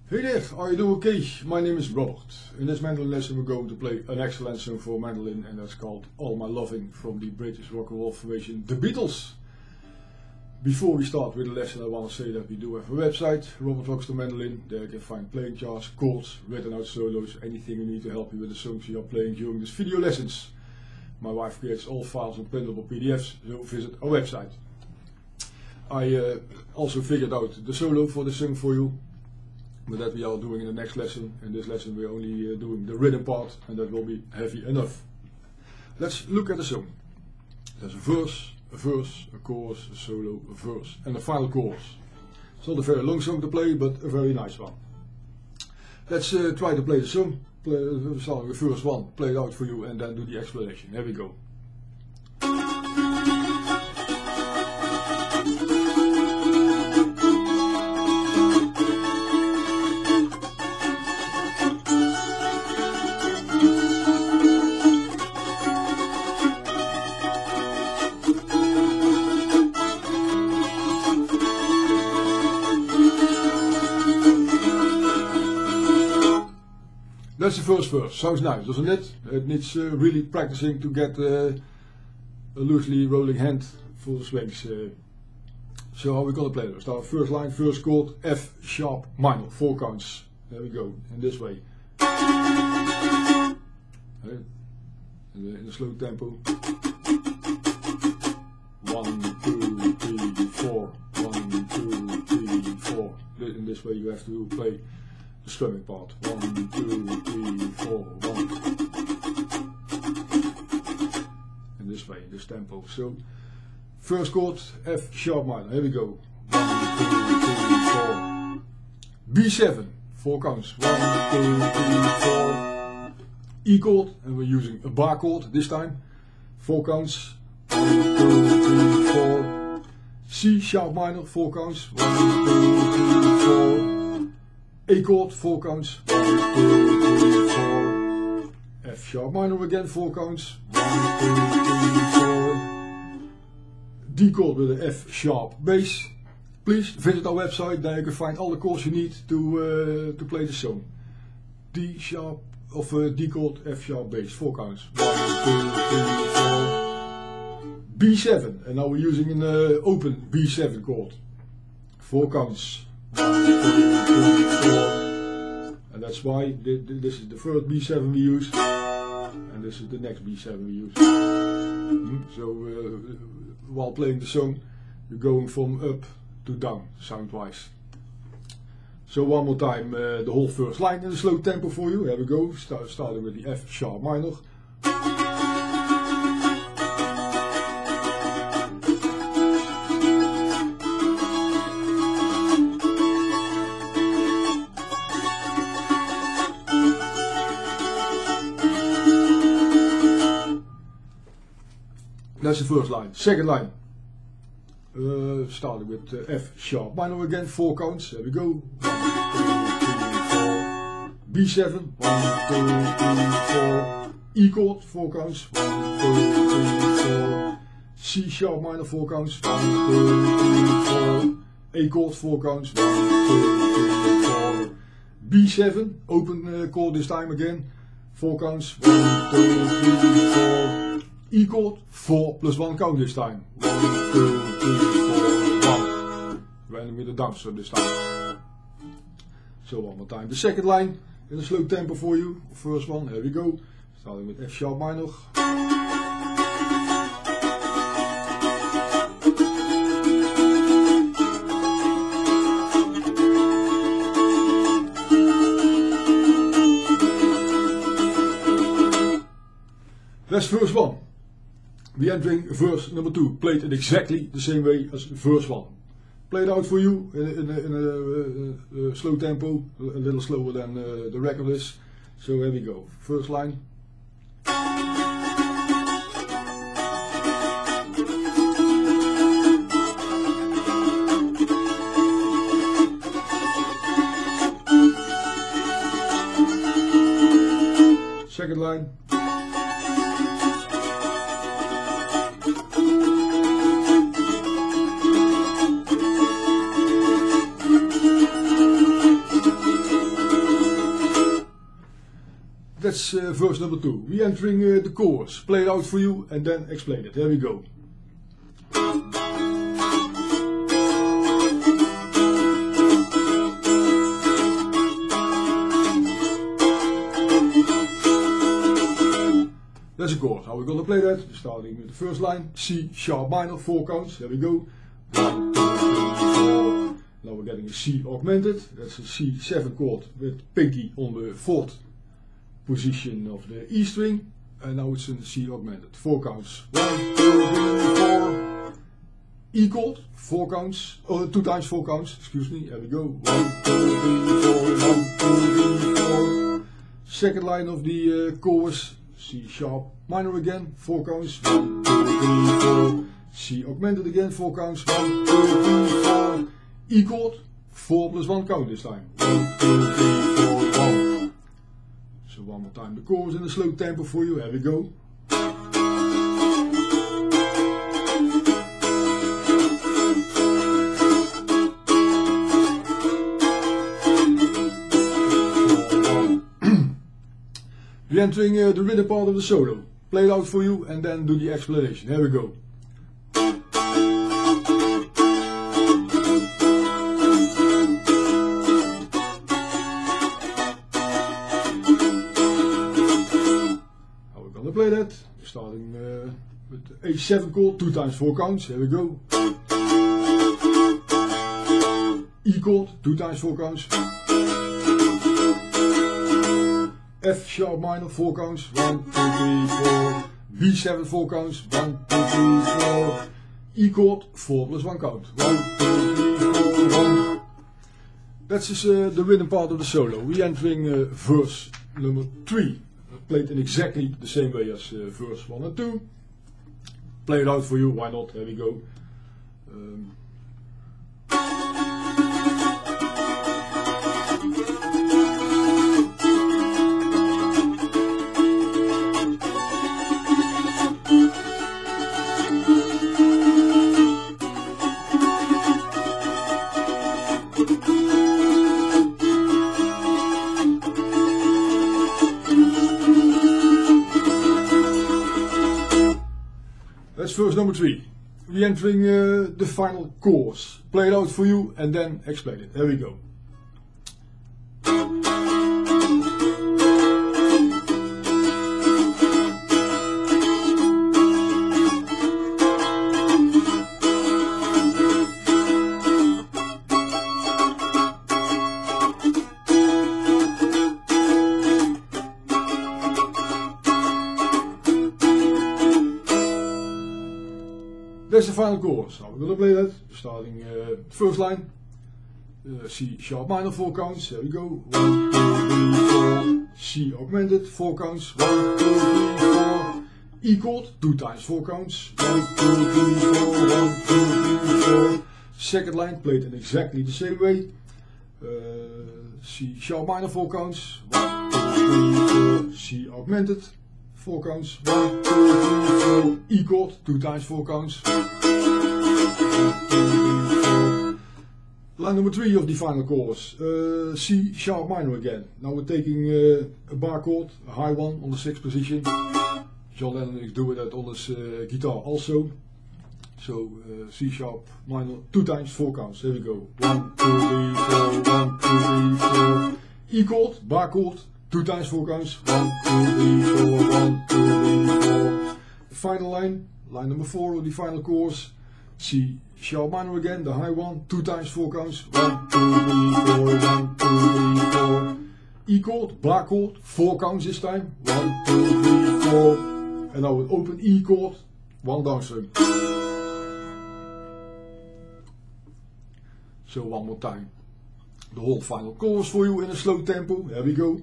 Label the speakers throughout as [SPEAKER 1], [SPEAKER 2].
[SPEAKER 1] Hey there, are you doing okay? My name is Robert. In this mandolin lesson we're going to play an excellent song for mandolin, and that's called All My Loving from the British rock and roll formation The Beatles. Before we start with the lesson, I want to say that we do have a website, Robert Rocks the Mandolin. There you can find playing charts, chords, written out solos, anything you need to help you with the songs you are playing during these video lessons. My wife creates all files and printable PDFs, so visit our website. I also figured out the solo for the song for you, but that we are doing in the next lesson. In this lesson we're only doing the rhythm part, and that will be heavy enough. Let's look at the song. There's a verse, a chorus, a solo, a verse, and a final chorus. It's not a very long song to play, but a very nice one. Let's try to play the song. Starting with verse 1, play it out for you, and then do the explanation. Here we go. That's the first verse. Sounds nice, doesn't it? It needs really practicing to get a loosely rolling hand for the swings. So how are we going to play it? Start first line, first chord, F sharp minor, 4 counts. There we go, in this way. In a slow tempo. 1, 2, 3, 4. 1, 2, 3, 4. In this way you have to play the strumming part. 1, 2, 3, 4, 1. In this way, this tempo. So, first chord, F sharp minor. Here we go. 1, 2, 3, 4. B7, 4 counts. 1, 2, 3, 4. E chord, and we're using a bar chord this time. 4 counts. 1, 2, 3, 4. C sharp minor, 4 counts. 1, 2, 3, 4. A chord, 4 counts. 1, 2, 3, 4. F sharp minor again, 4 counts. 1, 2, 3, 4. D chord with the F sharp bass. Please visit our website, there you can find all the chords you need to play the song. D sharp of D chord, F sharp bass, 4 counts. 1, 2, 3, 4. B7, and now we're using an open B7 chord. 4 counts. 1, 2, 3, 4. And that's why this is the first B7 we use, and this is the next B7 we use. So while playing the song, you're going from up to down, sound-wise. So one more time, the whole first line in a slow tempo for you. Here we go, starting with the F sharp minor. That's the first line. Second line, starting with F sharp minor again, 4 counts. There we go. 1, 2, 3, 4. B7, 1, 2, 3, 4. E chord, 4 counts. 1, 2, 3, 4. C sharp minor, 4 counts. 1, 2, 3, 4. A chord, 4 counts. 1, 2, 3, 4. B7, open chord this time again, 4 counts. 1, 2, 3, 4. E chord, 4 plus 1 count this time. 1, 2, 3, 4, 1. Random with the dancer this time. So one more time. The second line in a slow tempo for you. First one, here we go. Starting with F sharp minor. That's verse 1. We're entering verse number 2, played in exactly the same way as verse 1. Play it out for you in a slow tempo, a little slower than the record is. So here we go. First line. Second line. That's verse number 2. We're entering the chorus. Play it out for you and then explain it. Here we go. That's a chord. How are we going to play that? We're starting with the first line. C sharp minor, 4 counts. There we go. 1, 2, 3, 4. Now we're getting a C augmented. That's a C7 chord with pinky on the 4th position of the E string. And now it's a C augmented. 4 counts. 1, 2, 3, 4. E chord, 4 counts. 2 times 4 counts. Excuse me. There we go. 1, 2, 3, 4. 1, 2, 3, 4. Second line of the chorus. C sharp minor again, 4 counts, 1, 2, 3, 4. C augmented again, 4 counts, 1, 2, 3, 4. E chord, 4 plus 1 count this time. 1, 2, 3, 4, 1. So one more time the chorus in a slow tempo for you. Here we go. We're entering the rhythm part of the solo. Play it out for you and then do the explanation. Here we go. How we're gonna play that? We're starting with the H7 chord, 2 times 4 counts. Here we go. E chord, 2 times 4 counts. F sharp minor, 4 counts, 1, 2, 3, 4. B7, 4 counts, 1, 2, 3, 4. E chord, 4 plus 1 count, 1, 2, 3, 4, 1. That's just the rhythm part of the solo. We're entering verse number 3. Played in exactly the same way as verse 1 and 2. Play it out for you, why not? Here we go. That's verse number 3. We're entering the final chorus. Play it out for you and then explain it. There we go. That's the final chorus. Now we're going to play that. Starting first line. C sharp minor, 4 counts. There we go. 1, 2, 3, 4. C augmented, 4 counts. 1, 2, 3, 4. E chord, 2 times 4 counts. 1, 2, 3, 4. 1, 2, 3, 4. Second line played in exactly the same way. C sharp minor, 4 counts. 1, 2, 3, 4. C augmented. 4 counts, 1, 2, 3, 4, E chord, 2 times 4 counts, 1, 2, 3, 4. Line number 3 of the final chorus, C sharp minor again. Now we're taking a bar chord, a high one on the 6th position. John Lennon is doing that on his guitar also. So C sharp minor, 2 times 4 counts, there we go. 1, 2, 3, 4, 1, 2, 3, 4. E chord, bar chord. 2 times 4 counts, 1, 2, 3, 4, 1, 2, 3, 4. The final line, line number 4 of the final chorus, C sharp minor again, the high one, 2 times 4 counts, 1, 2, 3, 4, 1, 2, 3, 4. E chord, bar chord, 4 counts this time, 1, 2, 3, 4. And now an open E chord, 1 downstring. So one more time. The whole final chorus for you in a slow tempo, here we go.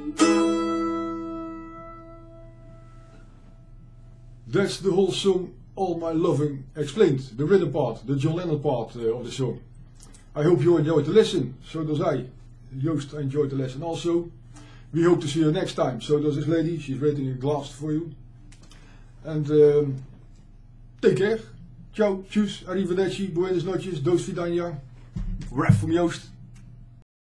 [SPEAKER 1] That's the whole song All My Loving Explained, the rhythm part, the John Lennon part of the song. I hope you enjoyed the lesson. So does I. Joost enjoyed the lesson also. We hope to see you next time. So does this lady. She's waiting a glass for you. And take care. Ciao, tjus, arrivederci, buenas noches, dos vidania. Rap from Joost.